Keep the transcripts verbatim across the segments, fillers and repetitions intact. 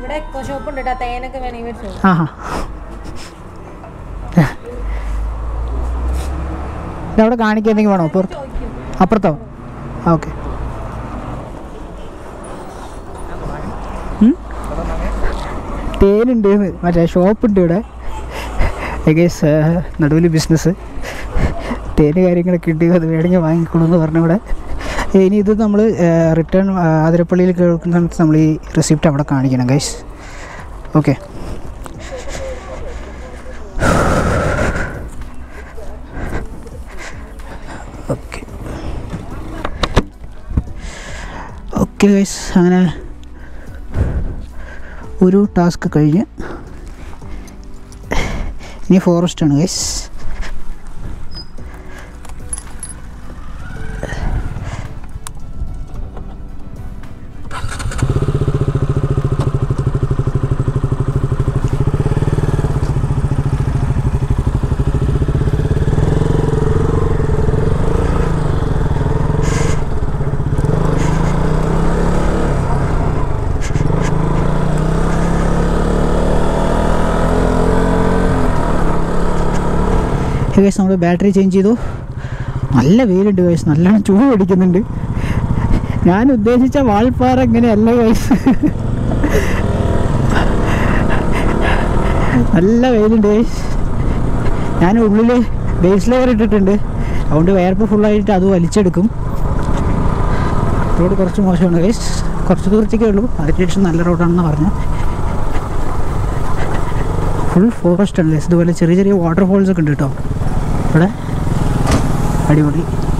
ആ ഹാ ഇതവിടെ കാണിക്കാൻ എന്തെങ്കിലും വേണോ പുറത്ത് അപ്പുറത്തോ ഓക്കെ തേനുണ്ട് മറ്റേ ഷോപ്പുണ്ട് ഇവിടെ ഏകേസ് നടുവിൽ ബിസിനസ് തേന് കാര്യങ്ങളൊക്കെ ഉണ്ട് അത് വേണമെങ്കിൽ വാങ്ങിക്കോളൂ എന്ന് പറഞ്ഞു ഇവിടെ ഇനി ഇത് നമ്മൾ റിട്ടേൺ ആതിരപ്പള്ളിയിൽ കേൾക്കുന്ന സമയത്ത് നമ്മൾ ഈ റെസിപ്റ്റ് അവിടെ കാണിക്കണം guys okay okay okay guys അങ്ങനെ ഒരു ടാസ്ക് കഴിഞ്ഞ് ഇനി ഫോറസ്റ്റാണ് ഗൈസ് ഗൈസ് നമ്മൾ ബാറ്ററി ചേഞ്ച് ചെയ്തു നല്ല വെയിലുണ്ട് ഗൈസ് നല്ലോണം ചൂട് പിടിക്കുന്നുണ്ട് ഞാൻ ഉദ്ദേശിച്ച വാൾപ്പാറ ഇങ്ങനെയല്ല ഗൈസ് നല്ല വെയിലുണ്ട് ഗൈസ് ഞാൻ ഉള്ളിൽ ബേസ് ലെയർ ഇട്ടിട്ടുണ്ട് അതുകൊണ്ട് വയർപ്പ് ഫുള്ളായിട്ട് അത് വലിച്ചെടുക്കും റോഡ് കുറച്ച് മോശമാണ് ഗൈസ് കുറച്ച് ദൂരത്തേക്കേ ഉള്ളൂ അതിന് ശേഷം നല്ല റോഡാണെന്ന് പറഞ്ഞു ഫുൾ ഫോറസ്റ്റ് ആണ് ഗൈസ് ഇതുപോലെ ചെറിയ ചെറിയ വാട്ടർഫോൾസ് ഒക്കെ ഉണ്ട് കേട്ടോ ഇവിടെ അടിപൊളി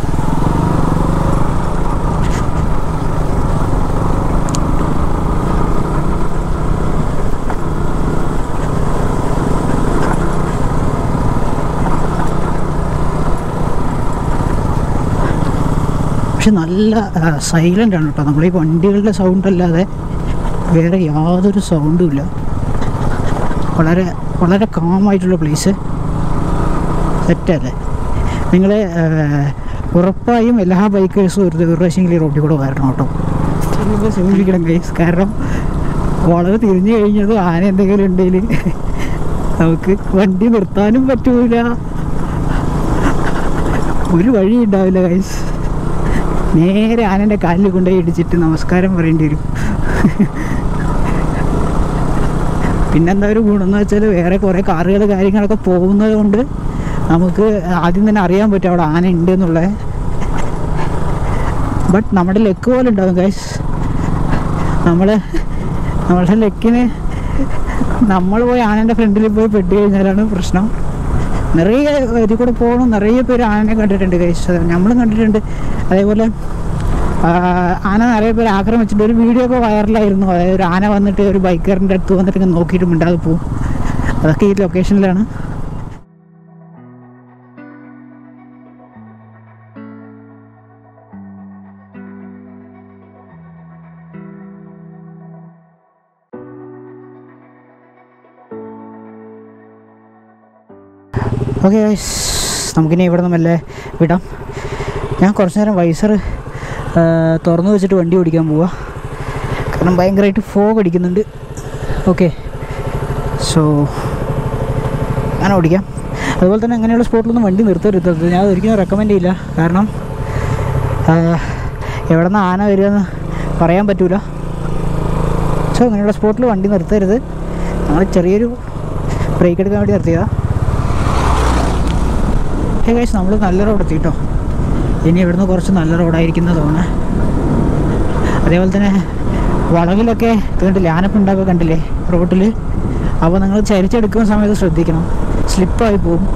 പക്ഷെ നല്ല സൈലൻ്റ് ആണ് കേട്ടോ നമ്മളീ വണ്ടികളുടെ സൗണ്ട് അല്ലാതെ വേറെ യാതൊരു സൗണ്ടും ഇല്ല വളരെ വളരെ കാമായിട്ടുള്ള പ്ലേസ് സെറ്റല്ലേ നിങ്ങൾ ഉറപ്പായും എല്ലാ ബൈക്കേഴ്സും ഒരു ഒരു പ്രാവശ്യമെങ്കിലും റോഡിൽ കൂടെ വരണം കേട്ടോ സൂക്ഷിക്കണം ഗൈസ് കാരണം വളരെ തിരിഞ്ഞു കഴിഞ്ഞതും ആന എന്തെങ്കിലും ഉണ്ടെങ്കിൽ നമുക്ക് വണ്ടി നിർത്താനും പറ്റൂല ഒരു വഴി ഉണ്ടാവില്ല ഗൈസ് നേരെ ആനൻ്റെ കാലിൽ കൊണ്ടുപോയി ഇടിച്ചിട്ട് നമസ്കാരം പറയേണ്ടി വരും പിന്നെന്താ ഒരു ഗുണം എന്ന് വെച്ചാൽ വേറെ കുറേ കാറുകൾ കാര്യങ്ങളൊക്കെ പോകുന്നത് കൊണ്ട് നമുക്ക് ആദ്യം തന്നെ അറിയാൻ പറ്റും അവിടെ ആന ഉണ്ട് എന്നുള്ളത് ബട്ട് നമ്മുടെ ലെക്ക് പോലെ ഉണ്ടാകും ഗൈസ് നമ്മൾ നമ്മളുടെ ലെക്കിന് നമ്മൾ പോയി ആനൻ്റെ ഫ്രണ്ടിൽ പോയി പെട്ട് കഴിഞ്ഞാലാണ് പ്രശ്നം നിറയെ ഇതിൽ കൂടെ പോകണം നിറയെ പേര് ആനനെ കണ്ടിട്ടുണ്ട് ഗൈസ് നമ്മളും കണ്ടിട്ടുണ്ട് അതേപോലെ ആന നിറയെ പേര് ആക്രമിച്ചിട്ട് ഒരു വീഡിയോ ഒക്കെ വൈറലായിരുന്നു അതായത് ഒരു ആന വന്നിട്ട് ഒരു ബൈക്കറിൻ്റെ അടുത്ത് വന്നിട്ട് ഇങ്ങനെ നോക്കിയിട്ട് മിണ്ടാതെ പോകും അതൊക്കെ ഈ ലൊക്കേഷനിലാണ് ഓക്കെ ഗൈസ് നമുക്കിനി ഇവിടെ നിന്ന് മെല്ലെ വിടാം ഞാൻ കുറച്ച് നേരം വൈസർ തുറന്നു വെച്ചിട്ട് വണ്ടി ഓടിക്കാൻ പോവാം കാരണം ഭയങ്കരമായിട്ട് ഫോഗ് അടിക്കുന്നുണ്ട് ഓക്കെ സോ ഞാൻ ഓടിക്കാം അതുപോലെ തന്നെ അങ്ങനെയുള്ള സ്പോട്ടിലൊന്നും വണ്ടി നിർത്തരുത് ഞാൻ ഒരിക്കലും റെക്കമെൻഡ് ചെയ്യില്ല കാരണം എവിടെ നിന്ന് ആന വരികയെന്ന് പറയാൻ പറ്റൂല സോ അങ്ങനെയുള്ള സ്പോട്ടിൽ വണ്ടി നിർത്തരുത് നമ്മൾ ചെറിയൊരു ബ്രേക്ക് എടുക്കാൻ വേണ്ടി നിർത്തിയതാണ് ഹേ ഗൈസ് നമ്മൾ നല്ല റോഡ് എത്തി കേട്ടോ ഇനി ഇവിടുന്ന് കുറച്ച് നല്ല റോഡായിരിക്കുന്നതാണ് അതേപോലെ തന്നെ വളവിലൊക്കെ കണ്ടില്ലേ ആനപ്പുണ്ടാക്കുക കണ്ടില്ലേ റോഡിൽ അപ്പോൾ നിങ്ങൾ ചരിച്ചെടുക്കുന്ന സമയത്ത് ശ്രദ്ധിക്കണം സ്ലിപ്പായി പോകും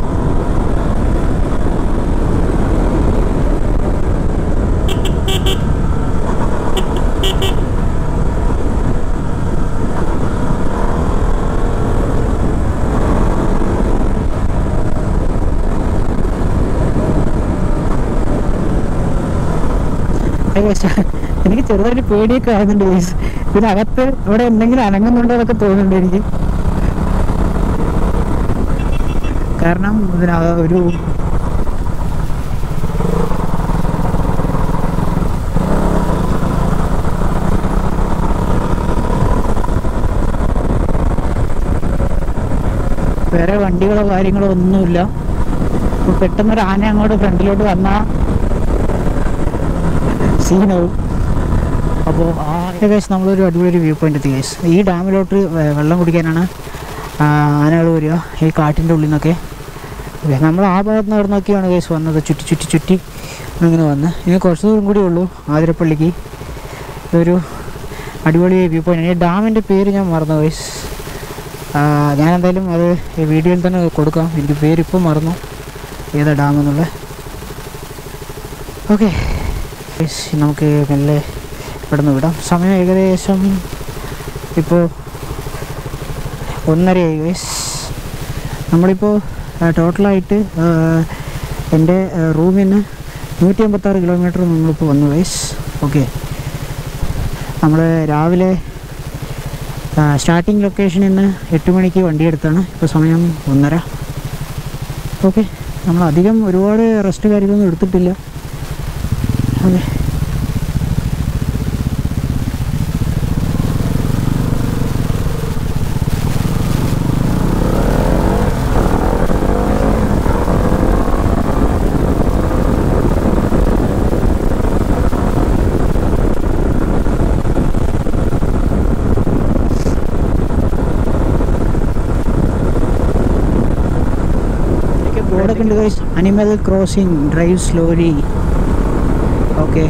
എനിക്ക് ചെറുതായിട്ട് പേടിയൊക്കെ ആകുന്നുണ്ട് ഗൈസ് ഇതിനകത്ത് ഇവിടെ എന്തെങ്കിലും അനങ്ങുന്നുണ്ടോ എന്നൊക്കെ തോന്നുന്നുണ്ട് എനിക്ക് കാരണം ഇതിന ഒരു വേറെ വണ്ടികളോ കാര്യങ്ങളോ ഒന്നുമില്ല. അപ്പോൾ പെട്ടെന്നൊരു ആന അങ്ങോട്ട് ഫ്രണ്ടിലോട്ട് വന്നാൽ സീനാവും. അപ്പോൾ ആ കേസ് നമ്മളൊരു അടിപൊളി വ്യൂ പോയിന്റ് എത്തി കേസ്. ഈ ഡാമിലോട്ട് വെള്ളം കുടിക്കാനാണ് ആനകൾ വരിക, ഈ കാട്ടിൻ്റെ ഉള്ളിൽ നിന്നൊക്കെ. നമ്മൾ ആ ഭാഗത്ത് നിന്ന് നോക്കിയാണ് കേസ് വന്നത്, ചുറ്റി ചുറ്റി ചുറ്റി അങ്ങനെ വന്ന്. ഇനി കുറച്ച് ദൂരം കൂടിയേ ഉള്ളൂ ആതിരപ്പള്ളിക്ക്. ഇതൊരു അടിപൊളി വ്യൂ പോയിന്റ്. ഈ ഡാമിൻ്റെ പേര് ഞാൻ മറന്നു കേസ്. ഞാൻ എന്തായാലും അത് വീഡിയോയിൽ തന്നെ കൊടുക്കാം. എനിക്ക് പേരിപ്പോൾ മറന്നു ഏതാ ഡാം എന്നുള്ളത്. ഓക്കെ നമുക്ക് മെല്ലെ ഇവിടെ നിന്ന് വിടാം. സമയം ഏകദേശം ഇപ്പോൾ ഒന്നരയായി ഗൈസ്. നമ്മളിപ്പോൾ ടോട്ടലായിട്ട് എൻ്റെ റൂമിൽ നിന്ന് നൂറ്റി അമ്പത്താറ് കിലോമീറ്റർ നമ്മളിപ്പോൾ വന്നു ഗൈസ്. ഓക്കെ, നമ്മൾ രാവിലെ സ്റ്റാർട്ടിങ് ലൊക്കേഷനിൽ നിന്ന് എട്ട് മണിക്ക് വണ്ടി എടുത്താണ്. ഇപ്പോൾ സമയം ഒന്നര. ഓക്കെ, നമ്മൾ അധികം ഒരുപാട് റെസ്റ്റ് കാര്യങ്ങളൊന്നും എടുത്തിട്ടില്ല. ഓക്കെ, ബോർഡൊക്കെ ഉണ്ട് guys. Animal crossing, drive slowly. Okay,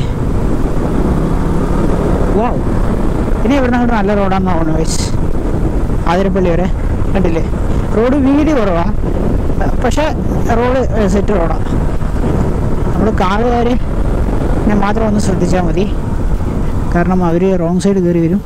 wow. ഇനി ഇവിടെ നിന്ന് നല്ല റോഡാണെന്ന് തോന്നുന്നു ഗൈസ്. ആതിരപ്പള്ളി വരെ കണ്ടില്ലേ, റോഡ് വീതി കുറവാണ്, പക്ഷേ റോഡ് സെറ്റ് റോഡാണ്. നമ്മൾ കാറുകാർ മാത്രം ഒന്ന് ശ്രദ്ധിച്ചാൽ മതി, കാരണം അവർ റോങ് സൈഡ് കയറി വരും.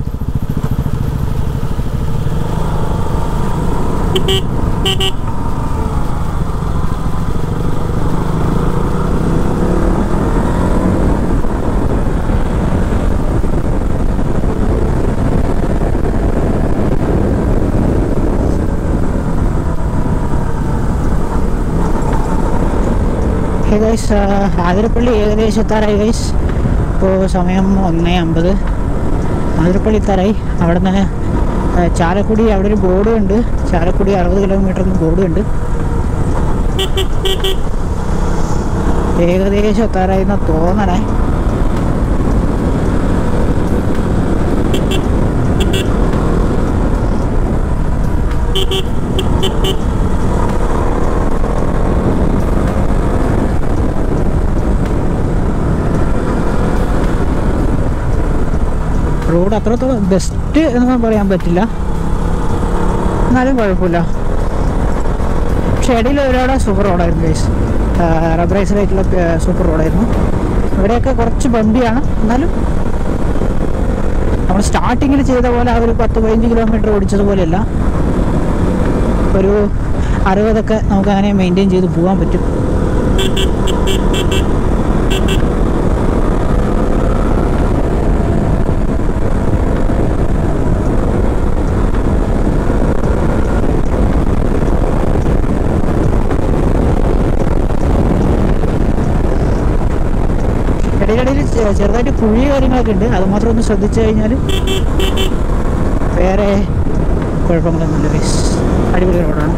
ഗൈസ്, ആതിരപ്പള്ളി ഏകദേശം എത്താറായി ഗൈസ്. ഇപ്പോൾ സമയം ഒന്ന് അമ്പത്. ആതിരപ്പള്ളി എത്താറായി. അവിടെ നിന്ന് ചാലക്കുടി, അവിടെ ഒരു ബോർഡ് ഉണ്ട്, ചാലക്കുടി അറുപത് കിലോമീറ്ററിന് ബോർഡ് ഉണ്ട്. ഏകദേശം എത്താറായി എന്നാ തോന്നണേ. റോഡ് അത്രത്തോളം ബെസ്റ്റ് എന്ന് പറയാൻ പറ്റില്ല, എന്നാലും കുഴപ്പമില്ല. പക്ഷേ ഇടയിൽ ഒരാടെ സൂപ്പർ റോഡായിരുന്നു ഗൈസ്. റബ്ബറൈസ്ഡായിട്ടുള്ള സൂപ്പർ റോഡായിരുന്നു. ഇവിടെയൊക്കെ കുറച്ച് ബമ്പിയാണ്, എന്നാലും നമ്മൾ സ്റ്റാർട്ടിങ്ങിൽ ചെയ്ത പോലെ ആ ഒരു പത്ത് പതിനഞ്ച് കിലോമീറ്റർ ഓടിച്ചതുപോലെയല്ല, ഒരു അറുപതൊക്കെ നമുക്ക് അങ്ങനെ മെയിൻറ്റെയിൻ ചെയ്ത് പോകാൻ പറ്റും. ഇടയിലിടയിൽ ചെറുതായിട്ട് കുഴി കാര്യങ്ങളൊക്കെ ഉണ്ട്, അത് മാത്രം ഒന്ന് ശ്രദ്ധിച്ചു കഴിഞ്ഞാൽ വേറെ കുഴപ്പങ്ങളൊന്നുമില്ല ഗൈസ്. അടിപൊളി റോഡാണ്.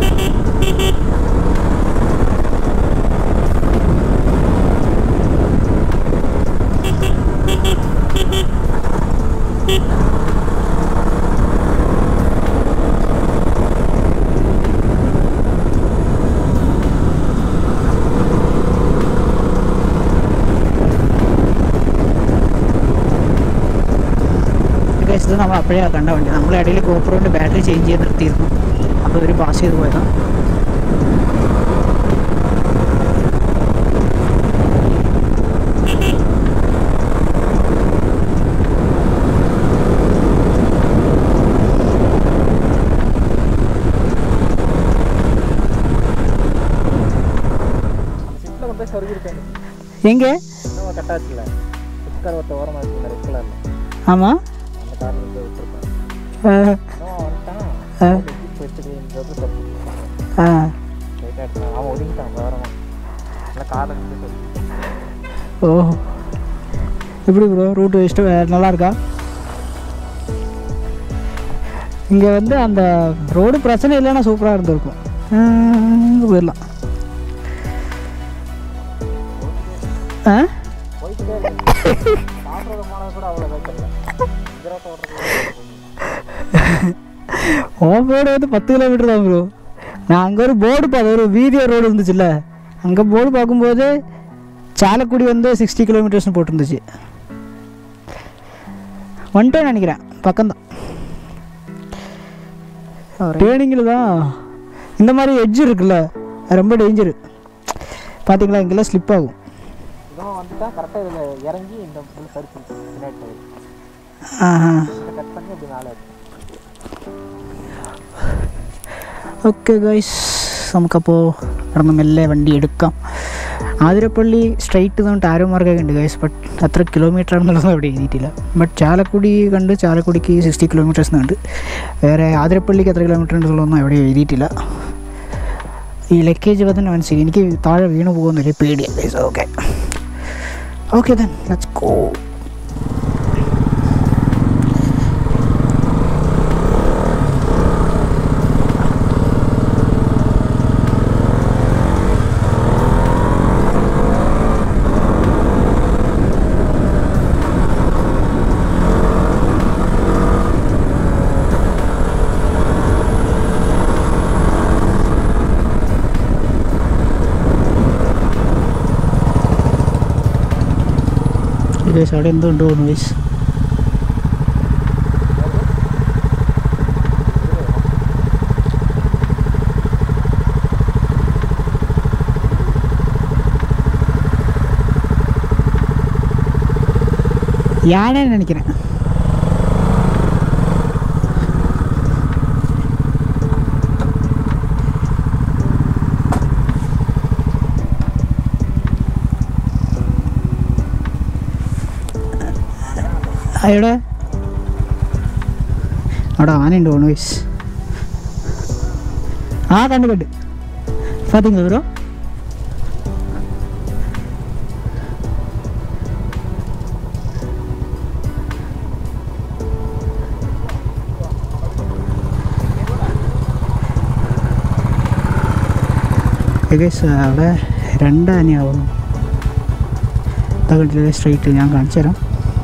ഇത് നമ്മൾ അപ്പോഴേ കണ്ട വണ്ടി. നമ്മൾ ഇടയിൽ ഗോപ്രോൻ്റെ ബാറ്ററി ചേഞ്ച് ചെയ്ത് നിർത്തിയിരുന്നു, അപ്പോൾ ഇവർ പാസ് ചെയ്ത് പോയതാണ്. எங்கே ஆமாம் ஓ எப்படி ப்ரோ ரூட்டு இஷ்டம் நல்லா இருக்கா? இங்கே வந்து அந்த ரோடு பிரச்சனை இல்லைன்னா சூப்பராக இருந்திருக்கும். போயிடலாம். ஆ ஓஃப் ரோடு வந்து பத்து கிலோமீட்டர் தான் ப்ரோ. நான் அங்கே ஒரு போர்டு பார்த்தேன், ஒரு வீதியா ரோடு இருந்துச்சுல்ல, அங்கே போர்டு பார்க்கும்போது சாலக்குடி வந்து சிக்ஸ்டி கிலோமீட்டர்ஸ்னு போட்டிருந்துச்சு. வந்துட்டேன்னு நினைக்கிறேன், பக்கம்தான். டேர்னிங்கில் தான் இந்த மாதிரி எட்ஜ் இருக்குல்ல, ரொம்ப டேஞ்சரு. பார்த்தீங்களா, இங்கெல்லாம் ஸ்லிப் ஆகும். கரெக்டாக இதில் இறங்கி இந்த ഓക്കെ ഗൈസ്, നമുക്കപ്പോൾ ഇവിടുന്ന് മെല്ലെ വണ്ടി എടുക്കാം. ആതിരപ്പള്ളി സ്ട്രൈറ്റ് നമുക്ക് ആരോ മാർഗ്ഗമൊക്കെ ഉണ്ട് ഗൈസ്, ബട്ട് അത്ര കിലോമീറ്റർ ആണെന്നുള്ളത് അവിടെ എഴുതിയിട്ടില്ല. ബട്ട് ചാലക്കുടി കണ്ട് ചാലക്കുടിക്ക് സിക്സ്റ്റി കിലോമീറ്റേഴ്സ് ഉണ്ട്. വേറെ ആതിരപ്പള്ളിക്ക് എത്ര കിലോമീറ്റർ ഉണ്ടെന്നുള്ളതൊന്നും അവിടെ എഴുതിയിട്ടില്ല. ഈ ലഗേജ് വന്നിട്ട് മനസ്സിലായി, എനിക്ക് താഴെ വീണ് പോകുന്നില്ല, പേടിയാണ് guys. Okay okay then let's go. Guys അവിടെ എന്തോ ഉണ്ടോ ഗൈസ്. யானைன்னு நினைக்கிறேன். അവിടെ അവിടെ ആനയുണ്ട് തോന്നുന്നു ഗൈസ്. ആ കണ്ട് കണ്ട് பார்த்தீங்களா ப்ரோ? ഗൈസ് അവിടെ രണ്ട് ആനയാവുന്നു. കണ്ടില്ലേ സ്ട്രൈറ്റ്, ഞാൻ കാണിച്ചു തരാം.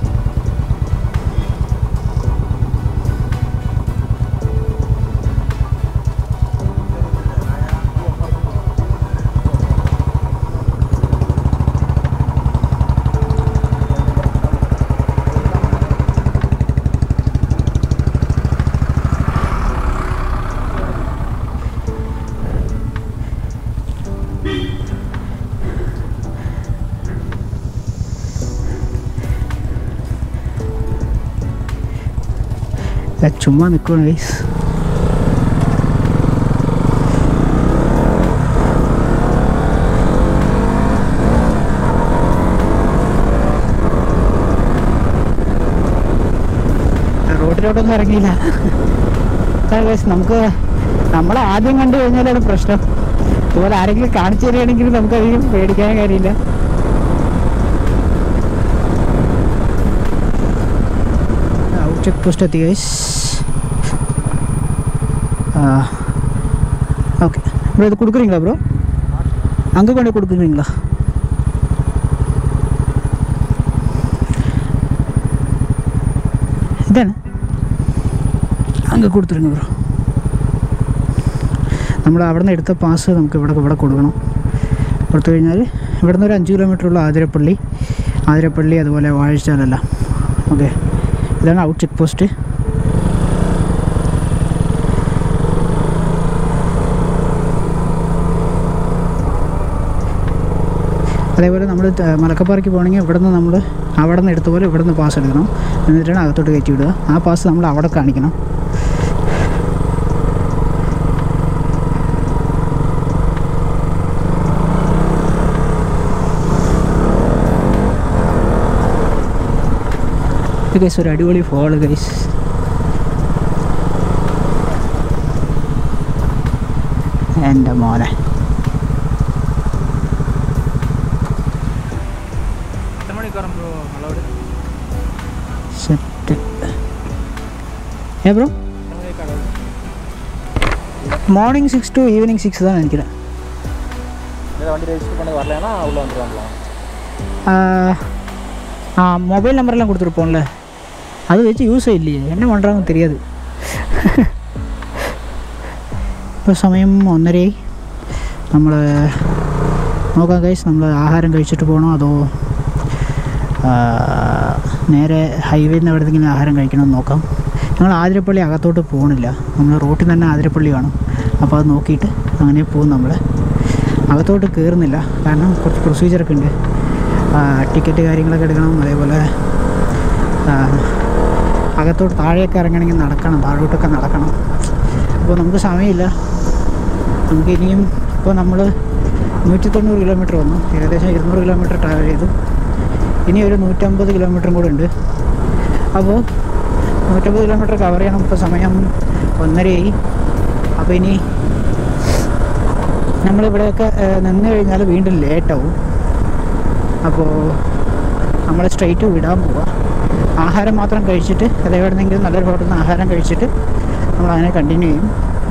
ചുമ്മാ നിൽക്കുകയാണ് ഗൈസ്. റോഡിലോട്ടൊന്നും ഇറങ്ങിയില്ല ഗൈസ്. നമുക്ക് നമ്മളെ ആദ്യം കണ്ടു കഴിഞ്ഞാലാണ് പ്രശ്നം. ഇതുപോലെ ആരെങ്കിലും കാണിച്ചു തരികയാണെങ്കിൽ നമുക്കധികം പേടിക്കാൻ കാര്യമില്ല. ചെക്ക് പോസ്റ്റ് എത്തി ഗൈസ്. ஓகே ப்ரோ, இது கொடுக்குறீங்களா ப்ரோ? அங்கே கொண்டு கொடுக்குறீங்களா? இதானே, அங்கே കൊടുத்துருங்க ബ്രോ. നമ്മൾ അവിടെ നിന്ന് എടുത്ത പാസ് നമുക്ക് ഇവിടെ ഇവിടെ കൊടുക്കണം. കൊടുത്തു കഴിഞ്ഞാൽ ഇവിടെ നിന്ന് ഒരു അഞ്ച് കിലോമീറ്ററുള്ള ആതിരപ്പള്ളി ആതിരപ്പള്ളി അതുപോലെ വാഴച്ചാലെല്ലാം. ഓക്കെ, ഇതാണ് ഔട്ട് ചെക്ക് പോസ്റ്റ്. അതേപോലെ നമ്മൾ മലക്കപ്പാറയ്ക്ക് പോകണമെങ്കിൽ ഇവിടെ നിന്ന് നമ്മൾ അവിടെ നിന്ന് എടുത്ത പോലെ ഇവിടെ നിന്ന് പാസ് എടുക്കണം. എന്നിട്ടാണ് അകത്തോട്ട് കയറ്റി വിടുക. ആ പാസ് നമ്മൾ അവിടെ കാണിക്കണം. ഗൈസ് ഒരു അടിപൊളി ഫോള് ഗൈസ്. എൻ്റെ മോനെ സെറ്റ്. ഏ bro morning six to evening six தான் நினைக்கிறேன். வண்டி ரெஜிஸ்டர் பண்ணி வரலன்னா உள்ளே வந்துடுவாங்களா? ஆ மொபைல் நம்பர்லாம் கொடுத்துருப்போம்ல, அது வச்சு யூஸே இல்லையே, என்ன பண்ணுறாங்கன்னு தெரியாது. ഇപ്പോൾ സമയം ഒന്നരയായി. നമ്മൾ നോക്കാം ഗൈസ്, നമ്മൾ ആഹാരം കഴിച്ചിട്ട് പോകണോ അതോ നേരെ ഹൈവേയിൽ നിന്ന് എവിടെയെങ്കിലും ആഹാരം കഴിക്കണമെന്ന് നോക്കാം. ഞങ്ങൾ ആതിരപ്പള്ളി അകത്തോട്ട് പോകണില്ല, നമ്മൾ റോട്ടിൽ തന്നെ ആതിരപ്പള്ളി കാണും, അപ്പോൾ അത് നോക്കിയിട്ട് അങ്ങനെ പോകും. നമ്മൾ അകത്തോട്ട് കയറുന്നില്ല, കാരണം കുറച്ച് പ്രൊസീജിയറൊക്കെ ഉണ്ട്. ടിക്കറ്റ് കാര്യങ്ങളൊക്കെ എടുക്കണം, അതേപോലെ അകത്തോട്ട് താഴെയൊക്കെ ഇറങ്ങണമെങ്കിൽ നടക്കണം, താഴോട്ടൊക്കെ നടക്കണം. അപ്പോൾ നമുക്ക് സമയമില്ല. നമുക്ക് ഇനിയും ഇപ്പോൾ നമ്മൾ നൂറ്റി തൊണ്ണൂറ് കിലോമീറ്റർ വന്നു, ഏകദേശം ഇരുന്നൂറ് കിലോമീറ്റർ ട്രാവൽ ചെയ്തു. ഇനി ഒരു നൂറ്റമ്പത് കിലോമീറ്ററും കൂടെ ഉണ്ട്. അപ്പോൾ നൂറ്റമ്പത് കിലോമീറ്റർ കവർ ചെയ്യണം. ഇപ്പോൾ സമയം ഒന്നരയായി. അപ്പോൾ ഇനി നമ്മളിവിടെയൊക്കെ നിന്ന് കഴിഞ്ഞാൽ വീണ്ടും ലേറ്റാവും. അപ്പോൾ നമ്മൾ സ്ട്രെയിറ്റ് വിടാൻ പോവുക. ആഹാരം മാത്രം കഴിച്ചിട്ട്, അതെവിടെന്നെങ്കിലും നല്ലൊരു ഹോട്ടലിൽ നിന്ന് ആഹാരം കഴിച്ചിട്ട് നമ്മളങ്ങനെ കണ്ടിന്യൂ ചെയ്യും.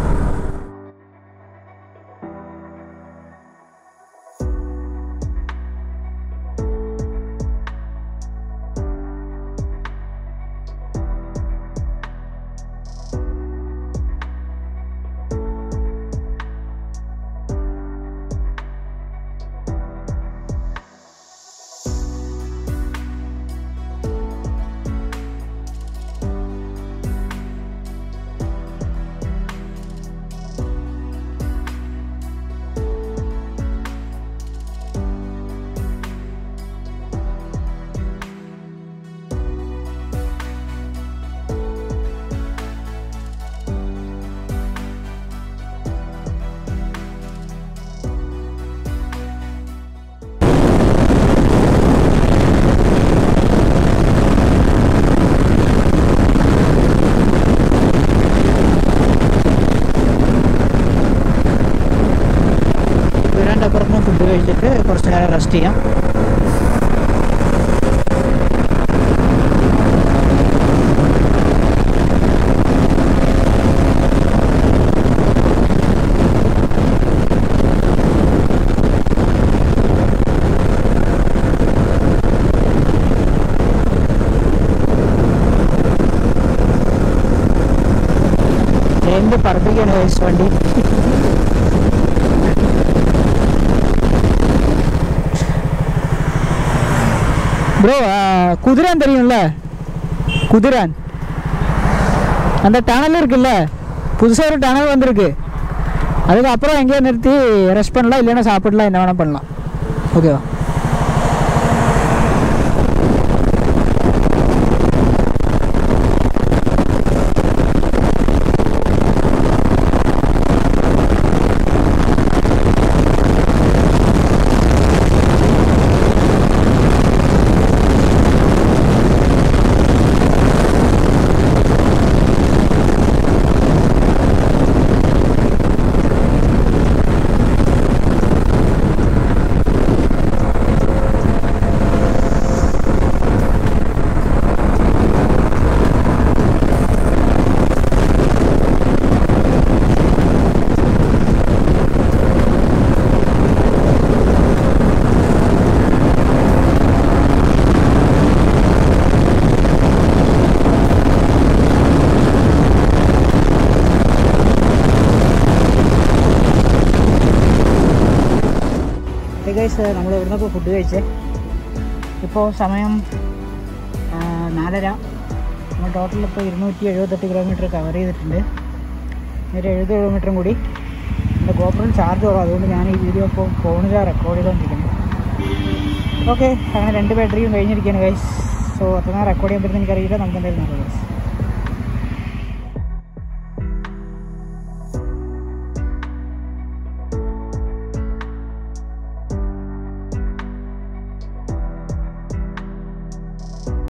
അപ്പുറത്ത് ഫുഡ് കഴിച്ചിട്ട് കുറച്ച് നേരം റെസ്റ്റ് ചെയ്യാം. എന്ത് പറപ്പിക്കാണ് വണ്ടി. ப்ரோ குதிரான் தெரியும்ல, குதிரான் அந்த டனல் இருக்குல்ல, புதுசாக ஒரு டனல் வந்திருக்கு. அதுக்கப்புறம் எங்கேயோ நிறுத்தி ரெஸ்ட் பண்ணலாம், இல்லைன்னா சாப்பிடலாம், என்ன வேணால் பண்ணலாம். ஓகேவா? ഗൈസ്, നമ്മൾ ഇവിടുന്നൊക്കെ ഫുഡ് കഴിച്ചേ. ഇപ്പോൾ സമയം നാലര. നമ്മൾ ടോട്ടൽ ഇപ്പോൾ ഇരുന്നൂറ്റി എഴുപത്തെട്ട് കിലോമീറ്റർ കവർ ചെയ്തിട്ടുണ്ട്. ഒരു എഴുപത് കിലോമീറ്ററും കൂടി. എൻ്റെ ഗോപ്രോയിൽ ചാർജ് കുറവ്, അതുകൊണ്ട് ഞാൻ ഈ വീഡിയോ ഇപ്പോൾ ഫോണിലാണ് റെക്കോർഡ് ചെയ്തുകൊണ്ടിരിക്കുന്നത്. ഓക്കെ, അങ്ങനെ രണ്ട് ബാറ്ററിയും കഴിഞ്ഞിരിക്കുകയാണ് ഗൈസ്. സോ അത്ര റെക്കോർഡ് ചെയ്യാൻ പറ്റുന്ന എനിക്കറിയില്ല, നമുക്ക് എന്തായാലും നോക്കാം ഗൈസ്.